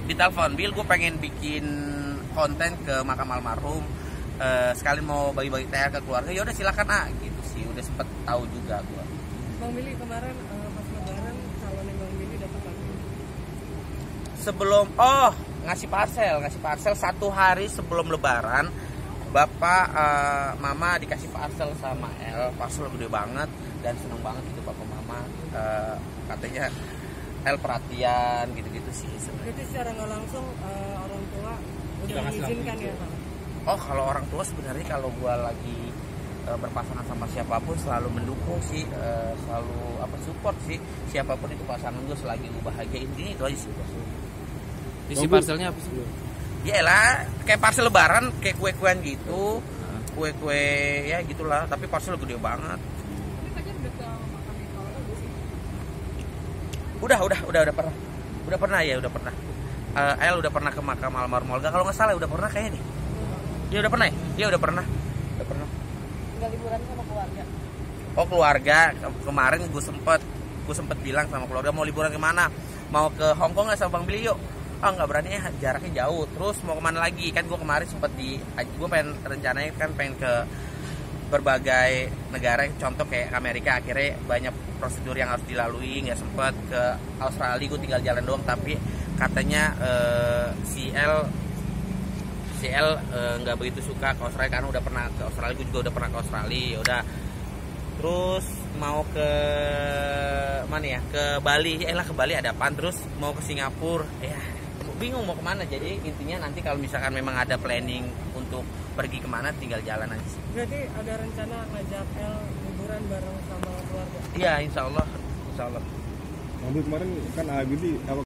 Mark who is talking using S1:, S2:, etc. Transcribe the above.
S1: ditelepon, Bil, gue pengen bikin konten ke makam almarhum, sekalian mau bagi-bagi THR ke keluarga. Ya udah silakan gitu sih. Udah sempet tahu juga gue.
S2: Bang Billy kemarin pas lebaran calonnya Bang Billy datang lagi.
S1: Sebelum ngasih parcel 1 hari sebelum lebaran, bapak mama dikasih parcel sama El. Parcel gede banget dan seneng banget gitu papa mama, katanya El perhatian gitu-gitu sih sebenarnya.
S2: Jadi secara nggak langsung orang tua udah mengizinkan ya Bang?
S1: Kalau orang tua sebenarnya kalau gua lagi berpasangan sama siapapun selalu mendukung sih, selalu support sih siapapun itu pasangan gue selagi gue bahagia. Intinya itu aja sih.
S3: Isi parcelnya apa sih?
S1: Ya elah, kayak parcel lebaran, kayak kue-kuean gitu, kue-kue ya gitulah. Tapi parcel gede banget.
S2: Tapi Fajar udah ke makamnya kalau udah sih?
S1: Udah pernah. El udah pernah ke makam almarhum Olga kalau nggak salah, udah pernah kayaknya nih. Dia udah pernah ya? Dia udah pernah.
S2: Tinggal liburan sama keluarga.
S1: Keluarga kemarin gue sempet bilang sama keluarga mau liburan kemana, mau ke Hong Kong nggak sama Bang Billy yuk. Nggak berani ya, jaraknya jauh. Terus mau kemana lagi, kan gue kemarin gue rencananya pengen ke berbagai negara, contoh kayak Amerika. Akhirnya banyak prosedur yang harus dilalui, nggak sempet. Ke Australia gue tinggal jalan doang, tapi katanya si El nggak begitu suka ke Australia karena udah pernah ke Australia. Gue juga udah pernah ke Australia. Udah. Terus mau ke mana ya, ke Bali. Ke Bali ada apaan. Terus mau ke Singapura, bingung mau kemana. Jadi intinya nanti kalau misalkan memang ada planning untuk pergi kemana, tinggal jalan aja sih.
S2: Berarti ada rencana ngajak El liburan bareng sama keluarga?
S1: Iya, insya Allah.
S4: Mobil kemarin kan Billy